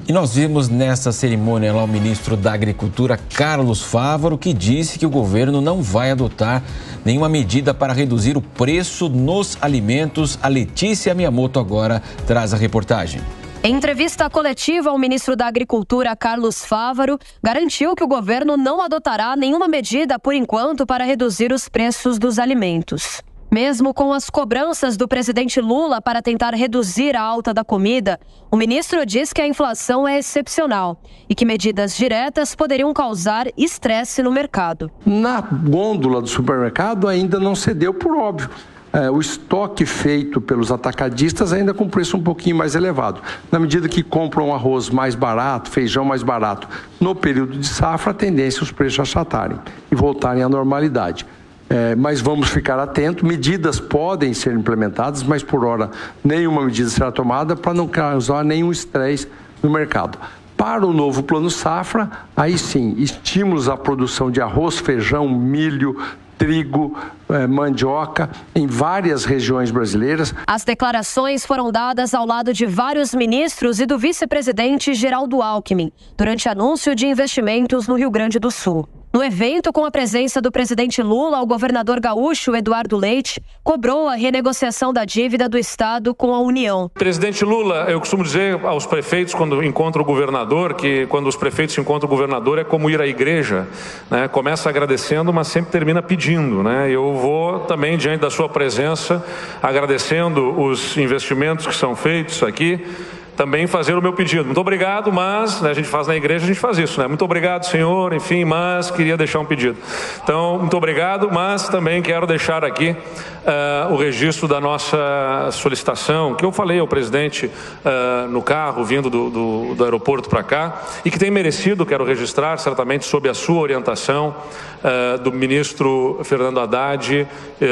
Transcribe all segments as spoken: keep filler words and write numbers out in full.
E nós vimos nessa cerimônia lá o ministro da Agricultura, Carlos Fávaro, que disse que o governo não vai adotar nenhuma medida para reduzir o preço nos alimentos. A Letícia Miyamoto agora traz a reportagem. Em entrevista coletiva, o ministro da Agricultura, Carlos Fávaro, garantiu que o governo não adotará nenhuma medida, por enquanto, para reduzir os preços dos alimentos. Mesmo com as cobranças do presidente Lula para tentar reduzir a alta da comida, o ministro diz que a inflação é excepcional e que medidas diretas poderiam causar estresse no mercado. Na gôndola do supermercado ainda não cedeu, por óbvio. É, o estoque feito pelos atacadistas ainda com preço um pouquinho mais elevado. Na medida que compram arroz mais barato, feijão mais barato, no período de safra, a tendência é os preços achatarem e voltarem à normalidade. É, mas vamos ficar atentos, medidas podem ser implementadas, mas por hora nenhuma medida será tomada para não causar nenhum estresse no mercado. Para o novo Plano Safra, aí sim, estímulos à produção de arroz, feijão, milho, trigo, eh, mandioca em várias regiões brasileiras. As declarações foram dadas ao lado de vários ministros e do vice-presidente Geraldo Alckmin, durante anúncio de investimentos no Rio Grande do Sul. No evento, com a presença do presidente Lula, o governador gaúcho Eduardo Leite cobrou a renegociação da dívida do Estado com a União. Presidente Lula, eu costumo dizer aos prefeitos quando encontro o governador, que quando os prefeitos encontram o governador é como ir à igreja, né? Começa agradecendo, mas sempre termina pedindo, né? Eu vou também, diante da sua presença, agradecendo os investimentos que são feitos aqui, também fazer o meu pedido. Muito obrigado, mas, né, a gente faz na igreja, a gente faz isso, né? Muito obrigado, senhor, enfim, mas queria deixar um pedido. Então, muito obrigado, mas também quero deixar aqui uh, o registro da nossa solicitação, que eu falei ao presidente uh, no carro, vindo do, do, do aeroporto para cá, e que tem merecido, quero registrar, certamente, sob a sua orientação, uh, do ministro Fernando Haddad,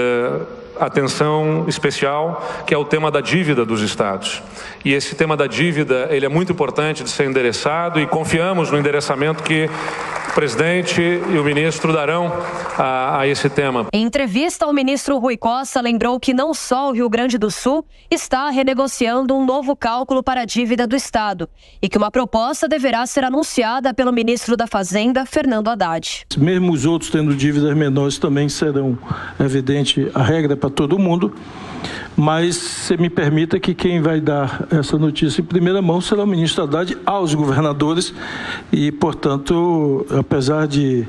uh, atenção especial, que é o tema da dívida dos estados. E esse tema da dívida, ele é muito importante de ser endereçado e confiamos no endereçamento que o presidente e o ministro darão a, a esse tema. Em entrevista, o ministro Rui Costa lembrou que não só o Rio Grande do Sul está renegociando um novo cálculo para a dívida do estado e que uma proposta deverá ser anunciada pelo ministro da Fazenda, Fernando Haddad. Mesmo os outros tendo dívidas menores também serão, é evidente, a regra para todo mundo, mas se me permita que quem vai dar essa notícia em primeira mão será o ministro Haddad aos governadores e, portanto, apesar de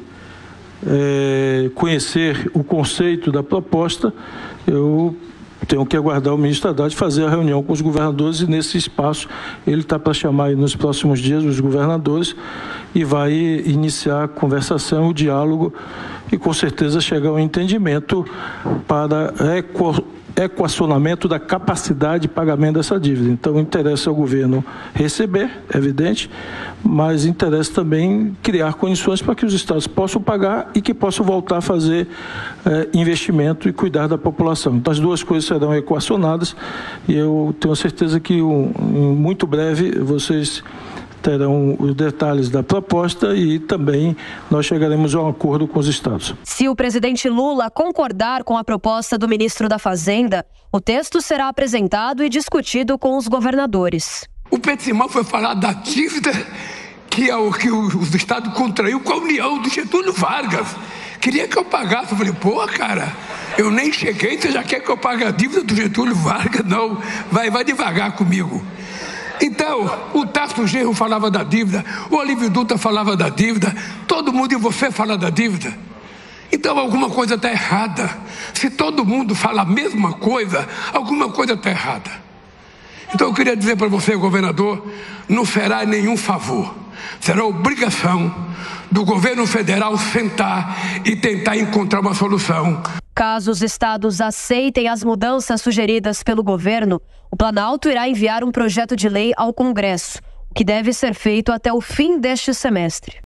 é, conhecer o conceito da proposta, eu tenho que aguardar o ministro Haddad fazer a reunião com os governadores e nesse espaço ele está para chamar aí nos próximos dias os governadores e vai iniciar a conversação, o diálogo e com certeza chegar ao entendimento para eco, equacionamento da capacidade de pagamento dessa dívida. Então interessa ao governo receber, é evidente, mas interessa também criar condições para que os estados possam pagar e que possam voltar a fazer eh, investimento e cuidar da população. Então as duas coisas serão equacionadas e eu tenho certeza que um, em muito breve vocês terão os detalhes da proposta e também nós chegaremos a um acordo com os estados. Se o presidente Lula concordar com a proposta do ministro da Fazenda, o texto será apresentado e discutido com os governadores. O Pedro Simão foi falar da dívida que, é o, que o, o Estado contraiu com a União do Getúlio Vargas. Queria que eu pagasse. Eu falei, pô, cara, eu nem cheguei, você já quer que eu pague a dívida do Getúlio Vargas? Não, vai, vai devagar comigo. Então, o Tarso Genro falava da dívida, o Olívio Dutra falava da dívida, todo mundo e você fala da dívida. Então, alguma coisa está errada. Se todo mundo fala a mesma coisa, alguma coisa está errada. Então, eu queria dizer para você, governador, não será nenhum favor, será obrigação do governo federal sentar e tentar encontrar uma solução. Caso os estados aceitem as mudanças sugeridas pelo governo, o Planalto irá enviar um projeto de lei ao Congresso, o que deve ser feito até o fim deste semestre.